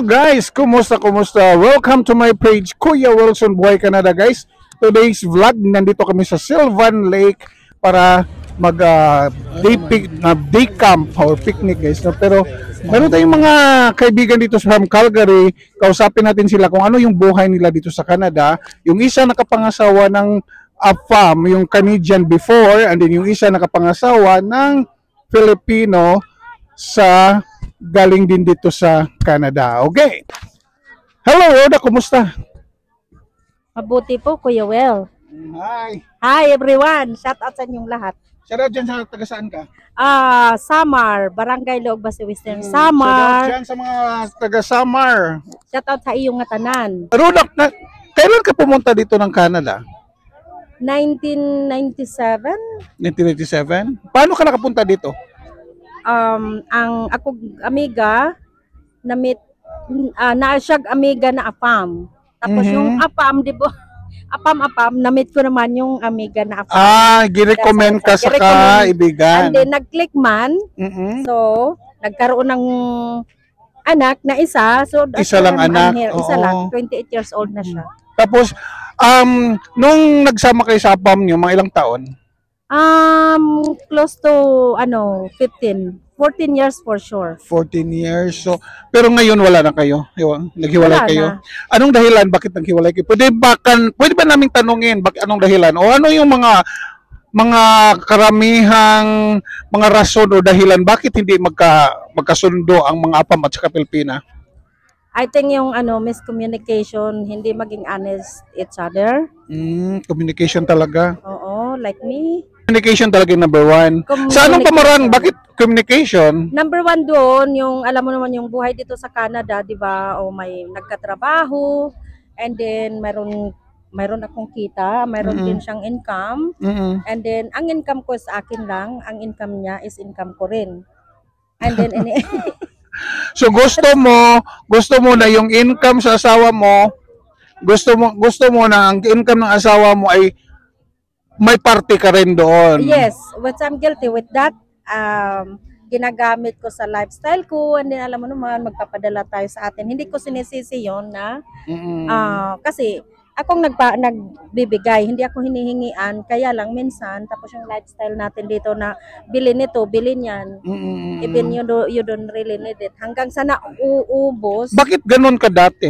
Hello guys, kumusta? Welcome to my page, Kuya Wilson Buhay Canada guys. Today's vlog, nandito kami sa Sylvan Lake para mag day camp or picnic guys. No? Pero meron tayong mga kaibigan dito from Calgary. Kausapin natin sila kung ano yung buhay nila dito sa Canada. Yung isa nakapangasawa ng AFAM, yung Canadian before, and then yung isa nakapangasawa ng Filipino sa galing din dito sa Canada. Okay. Hello, Rhoda. Kumusta? Mabuti po, Kuya Well. Hi. Hi, everyone. Shout out sa inyong lahat. Shout out dyan sa taga saan ka? Samar. Barangay Loob Basi Western Shout out Samar. dyan sa mga taga Samar. Shout out sa iyong tanan. Rhoda, kailan ka pumunta dito ng Canada? 1997. 1997? Paano ka nakapunta dito? Ang akong amiga na siyag amiga na AFAM. Tapos yung AFAM, di ba? AFAM, na-meet ko naman yung amiga na AFAM. Girecommend ka sa kaibigan. And then nag-click man. So, nagkaroon ng anak na isa. So, isa lang anak. Isa lang, 28 years old na siya. Tapos, nung nagsama kayo sa AFAM nyo, mga ilang taon? Close to 14 years for sure. 14 years. So, pero ngayon wala na kayo. Naghiwalay Wala kayo. na. Anong dahilan bakit naghiwalay kayo? Pwede ba naming tanungin anong dahilan o ano yung mga karamihang mga rason o dahilan bakit hindi magkasundo ang mga AFAM at saka Pilipina? I think yung miscommunication, hindi maging honest each other. Communication talaga. Oo, like me. Communication talaga yung number one. Sa anong pamaraan? Bakit communication? Number one doon, yung alam mo naman yung buhay dito sa Canada, di ba? O may nagkatrabaho, and then mayroon akong kita, mayroon din siyang income, and then ang income ko sa akin lang, ang income niya is income ko rin. And then So gusto mo na yung income sa asawa mo, gusto mo na ang income ng asawa mo ay may parte ka rin doon. Yes, which I'm guilty with that. Ginagamit ko sa lifestyle ko, and then alam mo naman, magpapadala tayo sa atin. Hindi ko sinisisi yon na kasi akong nagbibigay, hindi ako hinihingian, kaya lang minsan, tapos yung lifestyle natin dito na bilhin nito, bilhin yan, even you don't really need it, hanggang sa nauubos. Bakit ganun ka dati?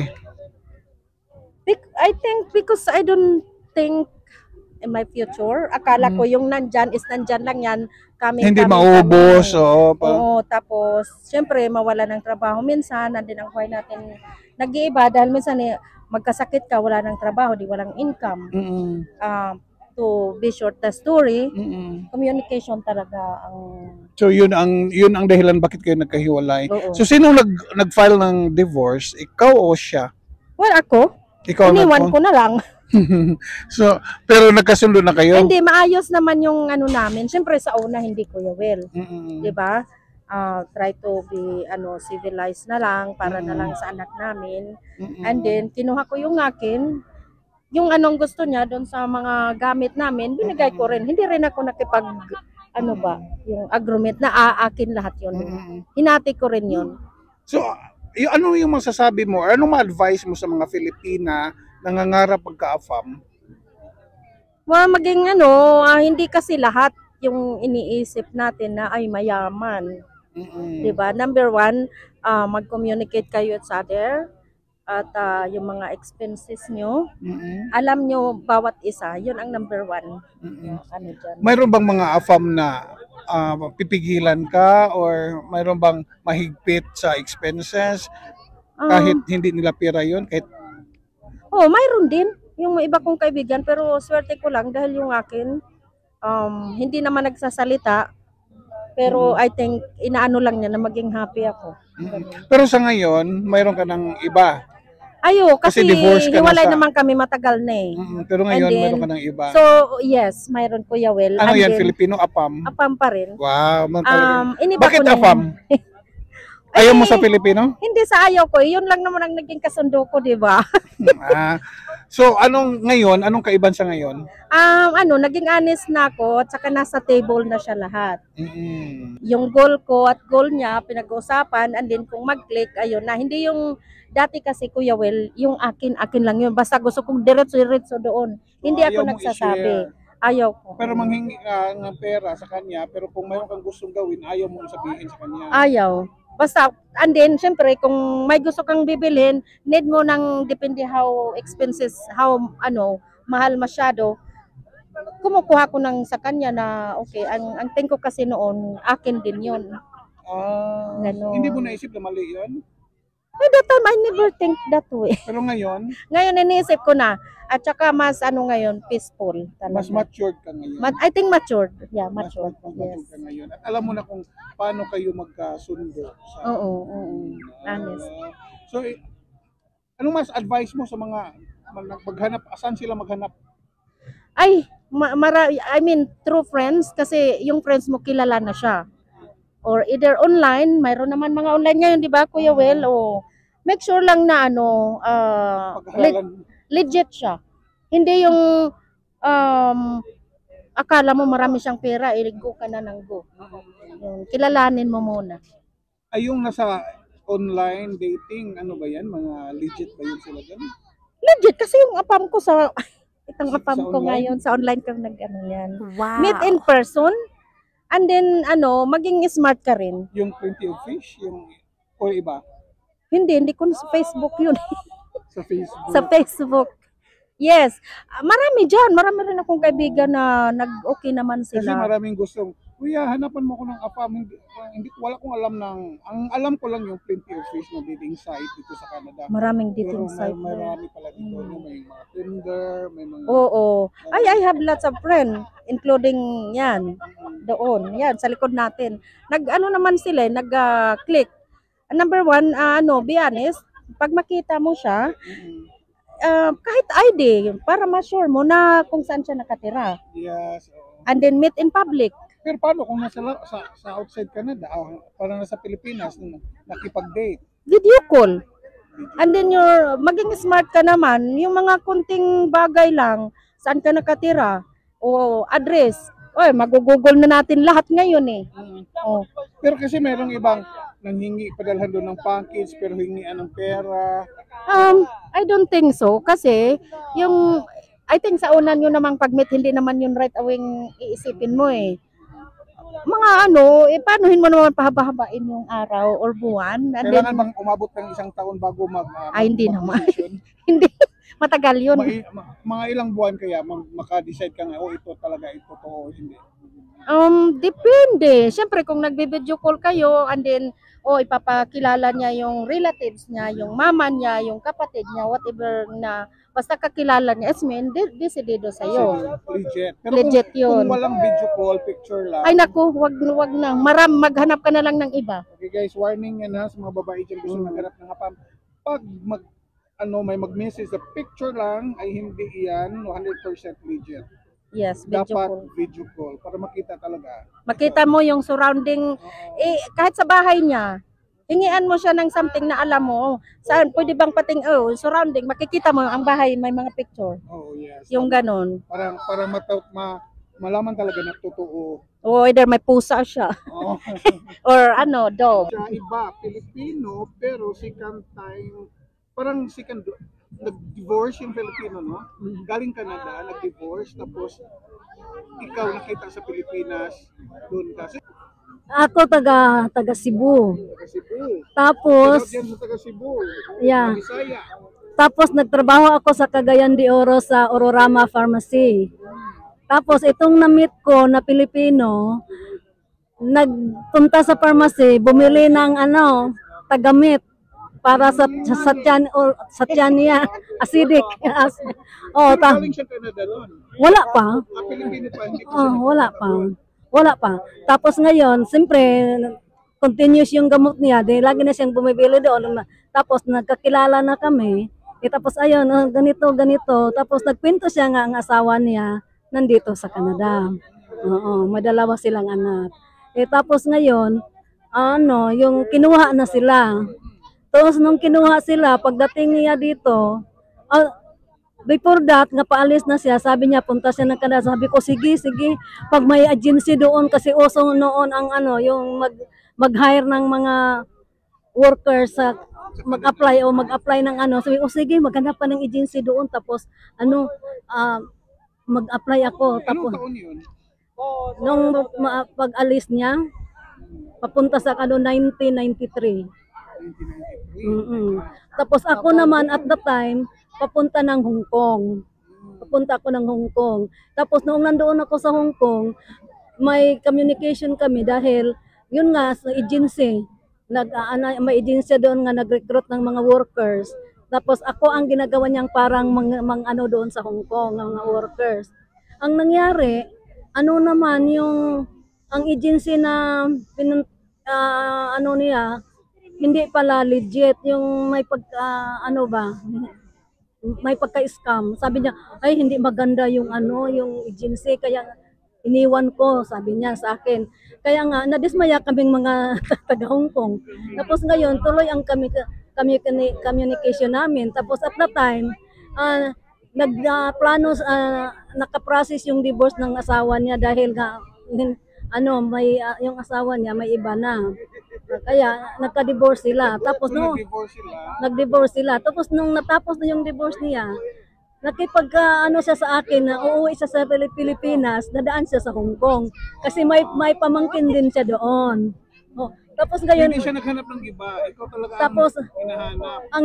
I think because I don't think in my future, akala ko yung nandyan lang yan, hindi maubos. Oo, tapos syempre mawala ng trabaho minsan, nandun ang buhay natin nag-iiba dahil minsan magkasakit ka, wala ng trabaho, di walang income. To be short the story, communication talaga ang... So yun ang dahilan bakit kayo nagkahiwalay. Oo. So sino nag-file ng divorce? Ikaw o siya? Well, ako. Ikaw iniwan ko na lang. So, pero nagkasundo na kayo? Hindi, maayos naman yung namin. Siyempre sa una hindi Kuya Will. Di ba? Try to be civilized na lang para na lang sa anak namin. And then kinuha ko yung akin, yung anong gusto niya doon sa mga gamit namin, binigay ko rin. Hindi rin ako nakipag yung agreement na akin lahat yun. Hinati ko rin yun. So, ano yung masasabi mo? Anong ma-advise mo sa mga Filipina nangangarap pagka-AFAM? Well, maging hindi kasi lahat yung iniisip natin na ay mayaman. Diba? Number one, mag-communicate kayo sa other at yung mga expenses nyo. Alam nyo bawat isa, yun ang number one. Mayroon bang mga AFAM na pipigilan ka or mayroon bang mahigpit sa expenses kahit hindi nila pera yun? Mayroon din. Yung iba kong kaibigan, pero swerte ko lang dahil yung akin, hindi naman nagsasalita. Pero I think, inaano lang niya na maging happy ako. Pero sa ngayon, mayroon ka ng iba. Kasi hiwalay naman kami matagal na eh. Pero ngayon, mayroon ka ng iba. So, yes, mayroon Kuya Will. Ano yan, Filipino AFAM? AFAM pa rin. Wow. Bakit AFAM? Ayaw mo sa Filipino? Hindi sa ayaw ko. Yun lang naman ang naging kasundo ko, di ba? So, anong kaiban sa ngayon? Naging honest na ako at saka nasa table na siya lahat. Mm-mm. Yung goal ko at goal niya, pinag-uusapan, and then kung mag-click, ayun na. Hindi yung dati kasi, Kuya Will, yung akin lang yun. Basta gusto kong diretso doon. So, Hindi ako ayaw mong nagsasabi. i-share. Ayaw ko. Pero manghingi ka ng pera sa kanya, pero kung mayroon kang gustong gawin, ayaw mong sabihin sa kanya. Ayaw. Basta, and then, syempre, kung may gusto kang bibilhin, need mo ng, depende how expenses, mahal masyado, kumukuha ko sa kanya na, okay, ang think ko kasi noon, akin din yun. Ganon. Hindi mo naisip na mali yun? By that time, I never think that way. Pero ngayon, Iniisip ko na. At saka mas ngayon, peaceful. Talaga. mas matured ka ngayon. I think matured. Yeah, Mas matured. matured Yes. ka ngayon. At alam mo na kung paano kayo magkasundo. Oo. Honest. So, anong mas advice mo sa mga maghanap? Asan sila maghanap? Ay, true friends. Kasi yung friends mo, kilala na siya. Or either online, mayroon naman mga online ngayon, di ba, Kuya Will? O, make sure lang na legit siya. Hindi yung akala mo marami siyang pera, go ka na ng go. Yung, kilalanin mo muna. Ay, yung nasa online dating, ano ba yan? Mga legit ba yun sila dyan? Legit, kasi yung apam ko itong apam Sa ko online? ngayon, sa online kang yan. Wow. Meet in person, and then, maging smart ka rin. Yung Plenty of Fish? O iba? Hindi ko na sa Facebook yun. Sa Facebook? Sa Facebook. Yes. Marami dyan. Marami rin akong kaibigan na nag-okay naman Kasi sila. maraming gustong, kuya, hanapan mo ko ng apam. Wala kong alam ang alam ko lang yung Plenty of Fish na dating site dito sa Canada. Maraming Pero dating site. marami pala dito. No? May mga Tinder, may mga... Oo. I have lots of friends, including yan, doon. Yan, sa likod natin. Naman sila, nag-click. Number one, be honest, pag makita mo siya, kahit ID, para ma-sure mo na kung saan siya nakatira. Yes. Oo. And then meet in public. Pero paano kung sa outside Canada, parang nasa Pilipinas, nakipag-date? Video call. And then maging smart ka naman, yung mga kunting bagay lang, saan ka nakatira, o address. Mag-google na natin lahat ngayon eh. Oh. Pero kasi merong ibang nanghingi, padalhan doon ng package, pero hingian ng pera. I don't think so. Kasi, I think sa unan nyo namang pag-meet, hindi naman yun right away iisipin mo eh. Mga paanohin mo naman pahaba-habain yung araw or buwan. And Kailangan then, bang umabot ng isang taon bago hindi naman. mag-decision? Hindi. Matagal yun. Mga ilang buwan kaya maka-decide ka nga, ito talaga, ito to, hindi. Depende. Siyempre, kung nagbe-video call kayo, and then, ipapakilala niya yung relatives niya, yung mama niya, yung kapatid niya, whatever na, basta kakilala niya, decidido sa'yo. Legit. Pero Legit yun. Kung walang video call, picture lang. Ay naku, wag na. Maghanap ka na lang ng iba. Okay guys, warning yan ha, sa mga babae dyan gusto maghanap ng apam. Pag may mag-message sa picture lang, ay hindi yan 100% legit. Yes, video Dapat call. video call para makita talaga. Makita mo yung surrounding, kahit sa bahay niya, hingian mo siya ng something na alam mo, saan, pwede bang surrounding, makikita mo ang bahay, may mga picture. Oh, yes. Yung ganon. Para malaman talaga na totoo. O either may pusa siya, Oh. or dog. Siya iba, Pilipino, pero second time, parang nag-divorce yung Filipino, no? Galing Canada, nag-divorce, tapos ikaw nakita sa Pilipinas, doon ka. Ako taga Cebu. Taga Cebu. Tapos Diyan sa taga Cebu. Yeah. Bisaya. tapos nagtrabaho ako sa Cagayan de Oro sa Ororama Pharmacy. Tapos itong na-meet ko na Pilipino, nagpunta sa pharmacy, bumili ng tagamit para sa tiyan niya, acidic. Galing siya Canada doon. Wala pa. Pilipino pa, hindi pa siya Wala pa. Tapos ngayon, siyempre, continuous yung gamot niya. Lagi na siyang bumibili doon. Tapos nagkakilala na kami. Tapos ayun, ganito. Tapos nagkwento siya nga ang asawa niya nandito sa Canada. Oo, madalawa silang anak. Tapos ngayon, yung kinuha na sila. Tapos nung kinuha sila, pagdating niya dito, before that, nga paalis na siya, sabi niya, punta siya ng Canada. Sabi ko, sige, sige. Pag may agency doon, kasi uso noon ang ano, yung mag-hire ng mga workers sa mag-apply ng ano. Sabi ko, sige, maghanap pa ng agency doon. Tapos, ano, mag-apply ako. Ilang Tapos, taon yun? nung pag-alis niya, papunta sa 1993. 1993. Tapos ako naman at the time, papunta ng Hong Kong. Papunta ako ng Hong Kong. Tapos noong nandoon ako sa Hong Kong, may communication kami dahil yun nga sa agency, may agency doon nga nag-recruit ng mga workers. Tapos ako ang ginagawa niyang parang ano doon sa Hong Kong, ng mga workers. Ang nangyari, ano naman yung ang agency na ano niya, hindi pala legit yung may ano ba, may pagka-scam. Sabi niya, ay hindi maganda yung ano, yung agency, kaya iniwan ko, sabi niya sa akin. Kaya nga, nadismaya kaming mga taga Hong Kong. Tapos ngayon, tuloy ang communication namin. Tapos at the time, nagplano, nakaprocess yung divorce ng asawa niya dahil nga, ano, may yung asawa niya may iba na. Kaya nagka-divorce sila. Tapos no, nag-divorce sila. Tapos nung natapos na yung divorce niya, ano siya sa akin na uuwi siya sa Pilipinas, dadaan siya sa Hong Kong kasi may pamangkin din siya doon. Oh, tapos ngayon hindi siya naghanap ng iba. Ikaw talaga tapos ang hinahanap. ang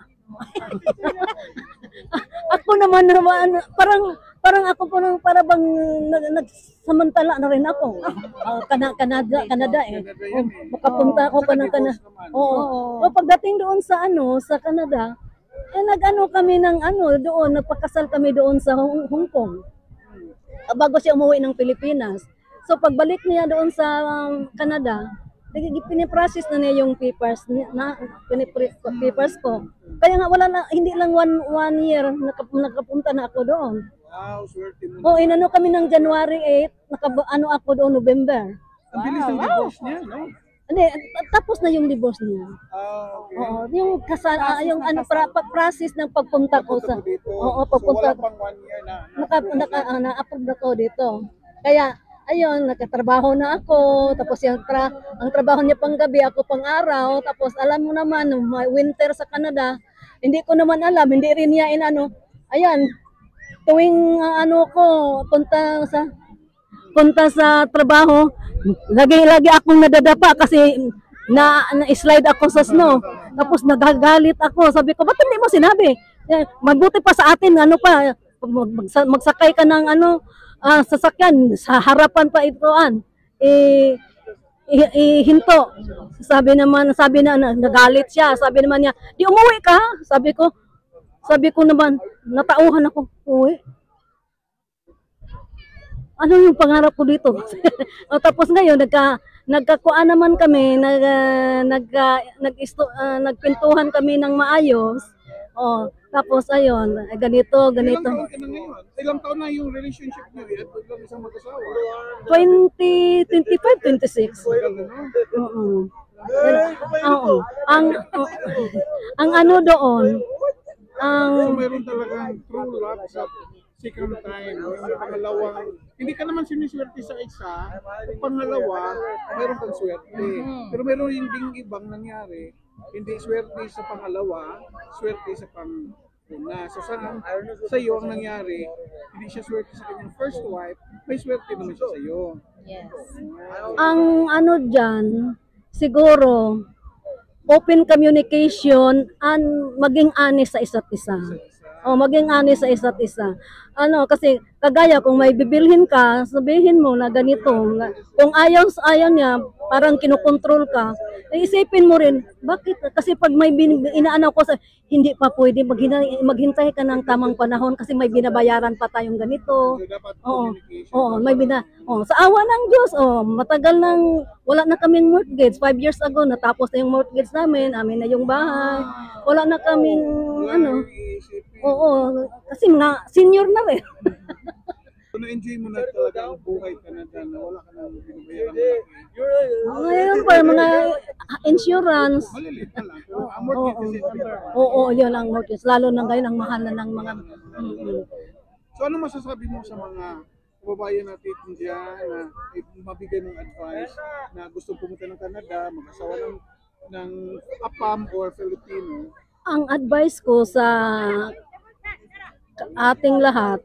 ako naman parang ako para bang nagsamantala na rin ako. Canada eh. Makapunta ako pa ng Canada. Oo. O pagdating doon sa sa Canada, nag-ano kami ng doon, nagpakasal kami doon sa Hong Kong. Bago siya umuwi ng Pilipinas. So pagbalik niya doon sa Canada, piniprocess na niya yung papers papers ko. Kaya nga wala na, hindi lang one year nakapunta na ako doon. Wow, swerte mo. Inano kami ng January 8, ano ako doon November. Ang bilis ng divorce niya, no? Hindi, tapos na yung divorce niya. Okay. Oo, yung yung process ng pagpunta ko sa pagpunta. So, wala pang 1 year na. Na-approve na ko dito. Kaya ayun, nagtatrabaho na ako, tapos ang trabaho niya pang gabi, ako pang araw, tapos alam mo naman, may winter sa Canada, hindi ko naman alam, hindi rin niya ayan, tuwing punta sa trabaho, lagi akong nadadapa kasi na-slide ako sa snow, tapos nagagalit ako, sabi ko, ba't hindi mo sinabi? Mabuti pa sa atin, magsakay ka ng sasakyan sa harapan pa itoan hinto. Sabi na nagalit siya. Sabi naman niya, "Di umuwi ka?" Sabi ko naman, natauhan ako, uwi. Ano yung pangarap ko dito? Tapos ngayon nagkakuan naman kami, nagpintuhan kami ng maayos. Tapos ayun, ganito. Ilang taon ka na ngayon? Ilang taon na yung relationship niyo? At lang isang mag-asawa? 25, 26. Oo. Oo. Ang ano doon, So, mayroon talagang true love sa second time. Yung pangalawang, hindi ka naman siniswerte sa isa. Yung pangalawa, mayroon kang swerte. Pero mayroon yung ding ibang nangyari. Hindi swerte sa pangalawa, swerte sa pang-una. So sa iyo ang nangyari, hindi siya swerte sa kanyang first wife, may swerte naman siya sa iyo. Yes. ang diyan, siguro, open communication and maging honest sa isa't isa. Maging honest sa isa't isa. Kasi kagaya kung may bibilhin ka, sabihin mo na ganito. Kung ayaw niya, parang kinukontrol ka. Isipin mo rin, bakit? Kasi pag may inaano ko hindi pa pwede maghintay ka ng tamang panahon kasi may binabayaran pa tayong ganito. So dapat Sa awa ng Diyos, matagal nang wala na kaming mortgage. 5 years ago natapos na yung mortgage namin na yung bahay. Wala na kaming kasi mga senior na rin. So, na-enjoy mo na talaga ang buhay Canada na wala ka nang binabayaran malaki. Ngayon pa, mga insurance. Maliliit na lang. Pero ang mortgage kasi Oo, yun ang mortgage. Lalo na ngayon, ang mahal na ng mga... So ano masasabi mo sa mga kababayan natin dyan na mabigay ng advice na gusto pumunta ng Canada, mag-asawa ng APAM or Filipino? Ang advice ko sa ating lahat,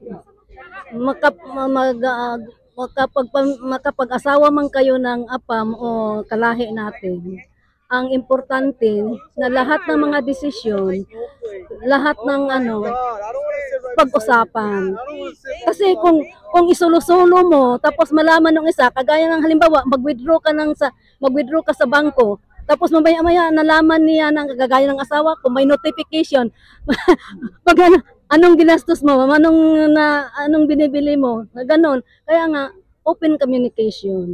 makapag-asawa man kayo ng APAM o kalahi natin, ang importante na lahat ng mga desisyon, lahat ng pag-usapan. Kasi kung isolo-solo mo, tapos malaman ng isa, kagaya ng halimbawa, mag-withdraw ka sa bangko, tapos mamaya-maya nalaman niya ng kagaya ng asawa ko, may notification. Pag anong ginastos mo, anong binibili mo, ganon. Kaya nga, open communication.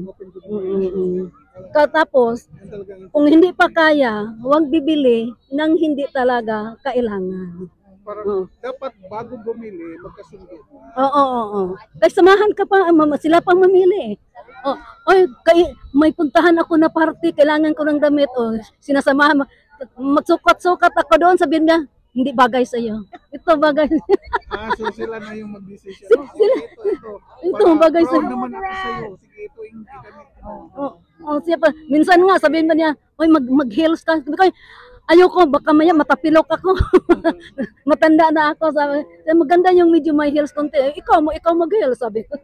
Tapos, kung hindi pa kaya, huwag bibili ng hindi talaga kailangan. Parang dapat bago bumili, magkasundo. Oo. Kaya samahan ka pa, sila pang mamili. May puntahan ako na party, kailangan ko ng damit. Sinasamahan mo. Magsukat-sukat ako doon, sabihin niya, hindi bagay sa iyo. Ito bagay. So sila na yung mag-decision. Ito bagay sa iyo. Naman ako sa iyo. Sige, ito yung gamit. Siya pa. Minsan nga, sabihin ba niya, mag-heels ka. Sabi ko, ayoko, baka maya matapilok ako. Matanda na ako. Sabi, maganda yung medyo may heels konti. Ikaw mag-heels, sabi ko.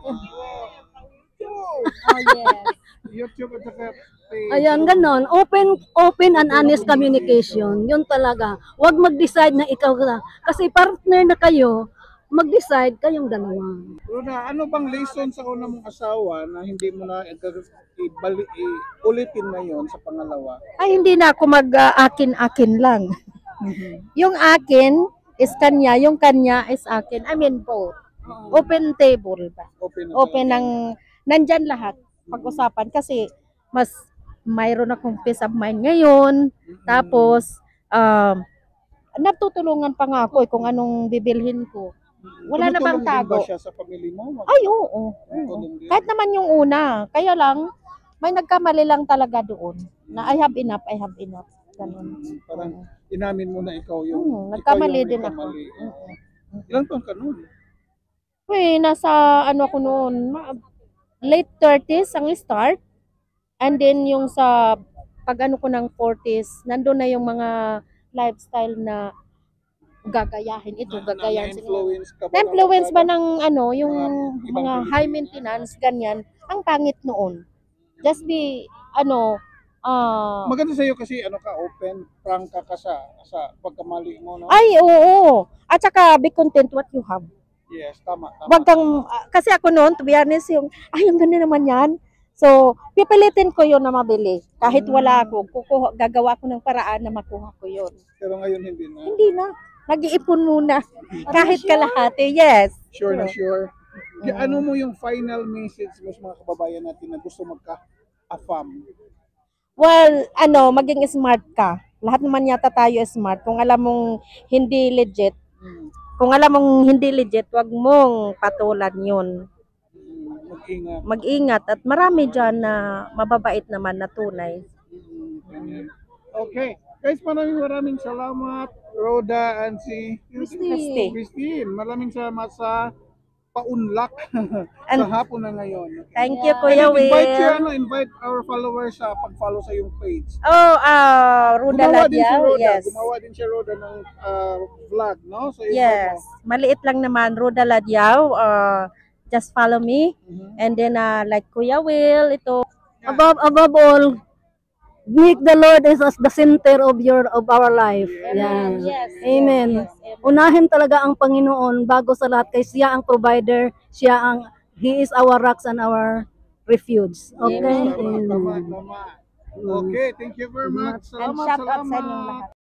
yes. YouTube at saka Ayan, ganon. Open and honest communication. Yun talaga. Huwag mag-decide na ikaw na. Kasi partner na kayo, mag-decide kayong dalawa. Rona, ano bang lesson sa una mong asawa na hindi mo na ulitin ngayon sa pangalawa? Ay, hindi na ako mag-akin-akin lang. Yung akin is kanya, yung kanya is akin. I mean both. Open table ba? Open ng, nandyan lahat. Pag-usapan kasi mas mayroon akong peace of mind ngayon. Tapos, natutulungan pa nga ako kung anong bibilhin ko. Wala na bang tago? Ba siya sa pamilya mo? Ay, oo. Kahit naman yung una. Kaya lang, may nagkamali lang talaga doon. Na I have enough. Ganun. Parang inamin mo na ikaw yung... nagkamali din ako. Ilang taon ka noon? Nasa ako noon, late 30s ang start. And then yung sa pag ko ng 40s, nandun na yung mga lifestyle na gagayahin. Gagayahin. Na-influence ba ng yung mga high maintenance, ganyan, ang pangit noon. Just be, maganda sa'yo kasi open, frank ka sa pagkamali mo, no? Ay, oo. At saka be content what you have. Yes, tama. Wag kang, kasi ako noon, to be honest, ang ganda naman yan. So, pipilitin ko yun na mabili. Kahit wala ako, gagawa ko ng paraan na makuha ko yun. Pero ngayon hindi na? Hindi na. Nag-iipon muna. Kahit kalahati, yes. Sure na sure. Ano mo yung final message mo sa mga kababayan natin na gusto magka-AFAM? Well, maging smart ka. Lahat naman yata tayo smart. Kung alam mong hindi legit, wag mong patulan yun. Mag-ingat at marami dyan na mababait naman na tunay. Okay. Guys, maraming salamat, Rhoda and si Christine. Maraming salamat sa paunlak sa hapon na ngayon. Thank you, Kuya Will. Invite our followers sa pag-follow sa iyong page. Rhoda Ladiao. Yes. Gumawa din siya, Rhoda, ng vlog, no? So, yes. Maliit lang naman, Rhoda Ladiao. Just follow me. And then, like Kuya Will, ito. Above all, make the Lord as the center of our life. Amen. Yes. Amen. Yes. Unahin talaga ang Panginoon bago sa lahat, kay siya ang provider, He is our rocks and our refuge. Okay? Tama. Okay, thank you very much. And shout out sa inyong lahat.